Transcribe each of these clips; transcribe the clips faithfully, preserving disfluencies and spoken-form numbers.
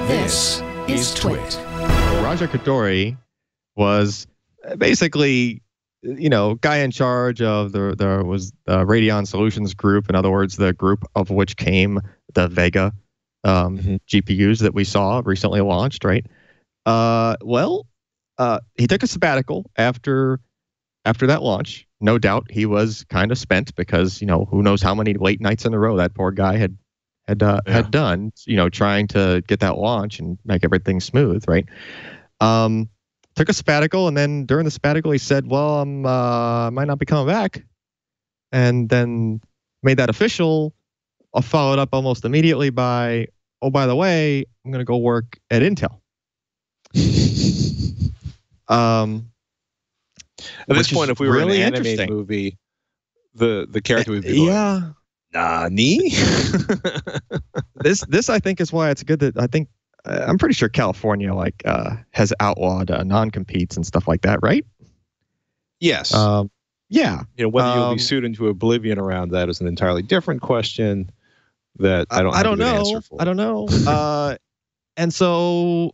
This is TWiT. Raja Koduri was basically, you know, guy in charge of the there was the Radeon Solutions Group. In other words, the group of which came the Vega um, mm-hmm. G P Us that we saw recently launched. Right. Uh, well, uh, he took a sabbatical after after that launch. No doubt he was kind of spent because, you know, who knows how many late nights in a row that poor guy had had uh, yeah. had done, you know, trying to get that launch and make everything smooth, right? Um, took a sabbatical, and then during the sabbatical, he said, "Well, I'm uh, might not be coming back," and then made that official. I followed up almost immediately by, "Oh, by the way, I'm going to go work at Intel." um. At this point, if we were really in an anime movie, the, the character would be going, yeah. Nani? this this I think is why it's good that I think uh, I'm pretty sure California like uh, has outlawed uh, non-competes and stuff like that, right? Yes. Um, yeah. You know, whether um, you'll be sued into oblivion around that is an entirely different question that I don't. I, have I don't a good know. Answer for. I don't know. uh, and so,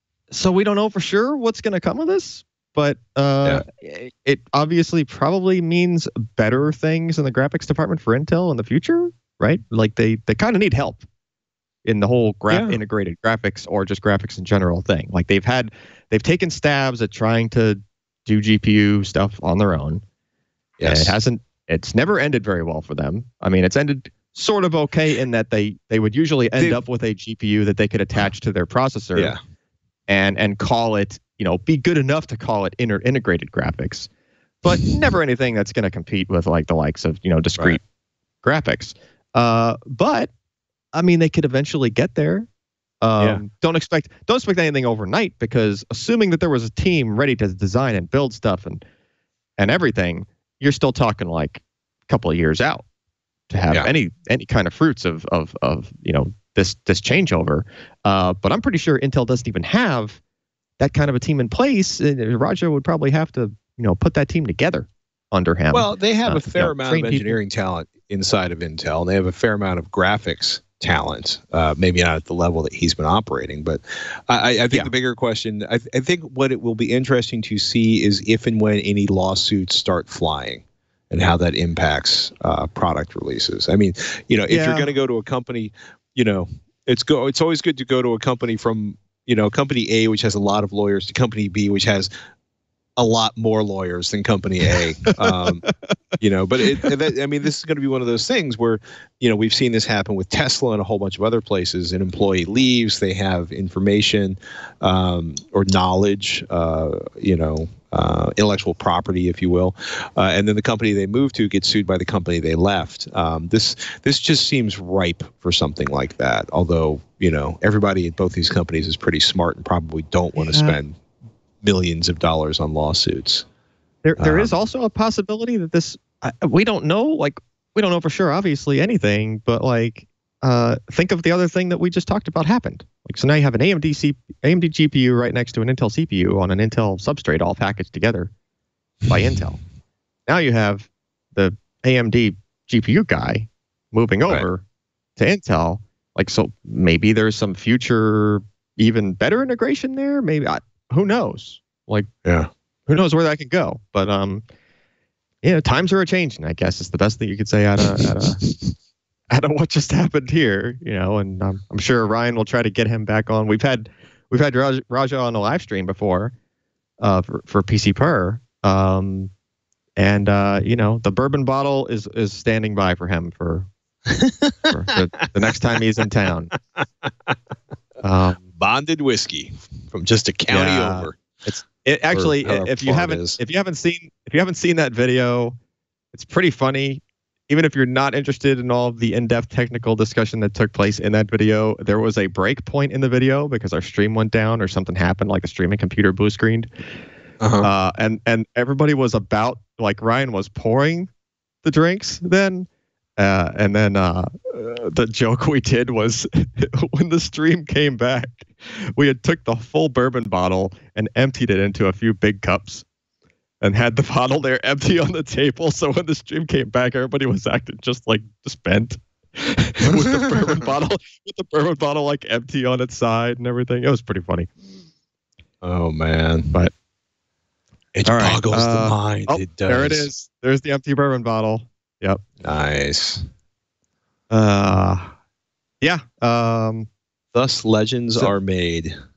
so we don't know for sure what's going to come of this. But uh, yeah. it obviously probably means better things in the graphics department for Intel in the future, right? Like they, they kind of need help in the whole gra- yeah. integrated graphics or just graphics in general thing. Like they've had, they've taken stabs at trying to do G P U stuff on their own. Yes. And it hasn't, it's never ended very well for them. I mean, it's ended sort of okay in that they, they would usually end they've, up with a G P U that they could attach to their processor yeah. and, and call it, you know, be good enough to call it inter- integrated graphics, but never anything that's going to compete with like the likes of, you know, discrete right. graphics. Uh, but I mean, they could eventually get there. Um, yeah. Don't expect don't expect anything overnight, because assuming that there was a team ready to design and build stuff and and everything, you're still talking like a couple of years out to have yeah. any any kind of fruits of of of you know this this changeover. Uh, but I'm pretty sure Intel doesn't even have that kind of a team in place. Raja would probably have to, you know, put that team together under him. Well, they have uh, a fair you know, amount of engineering people. talent inside of Intel, and they have a fair amount of graphics talent. Uh, maybe not at the level that he's been operating, but I, I think yeah. the bigger question, I, I think what it will be interesting to see is if and when any lawsuits start flying, and how that impacts uh, product releases. I mean, you know, if yeah. you're going to go to a company, you know, it's go. It's always good to go to a company from, you know, company A, which has a lot of lawyers, to company B, which has a lot more lawyers than company A. Um, you know, but it, that, I mean, this is going to be one of those things where, you know, we've seen this happen with Tesla and a whole bunch of other places. An employee leaves, they have information um, or knowledge, uh, you know, uh, intellectual property, if you will, uh, and then the company they moved to gets sued by the company they left. Um, this this just seems ripe for something like that. Although, you know, everybody at both these companies is pretty smart and probably don't want to yeah. spend millions of dollars on lawsuits. There, there um, is also a possibility that this, uh, we don't know, like, we don't know for sure, obviously, anything, but like, uh, think of the other thing that we just talked about happened. Like, so now you have an A M D C, A M D G P U right next to an Intel C P U on an Intel substrate, all packaged together by Intel. Now you have the A M D G P U guy moving over right. to Intel. Like, so maybe there's some future, even better integration there. Maybe, I, who knows? Like, yeah. Who knows where that could go? But um, yeah, times are a changing. I guess is the best thing you could say out of out of, out of what just happened here. You know, and um, I'm sure Ryan will try to get him back on. We've had we've had Raj, Raja on a live stream before, uh, for for P C Per. Um, and uh, you know, the bourbon bottle is is standing by for him for, for the, the next time he's in town. Um, Bonded whiskey from just a county yeah, over. It's It actually, if you haven't, if you haven't seen, if you haven't seen that video, it's pretty funny. Even if you're not interested in all of the in-depth technical discussion that took place in that video, there was a break point in the video because our stream went down or something happened, like the streaming computer blue screened, uh-huh. uh, and and everybody was about, like, Ryan was pouring the drinks then, uh, and then uh, the joke we did was when the stream came back, we had took the full bourbon bottle and emptied it into a few big cups and had the bottle there empty on the table. So when the stream came back, everybody was acting just like spent. with the bourbon bottle, with the bourbon bottle like empty on its side and everything. It was pretty funny. Oh man! But it all right, boggles uh, the mind. Oh, it does. There it is. There's the empty bourbon bottle. Yep. Nice. Uh, yeah. Um, Thus legends so, are made.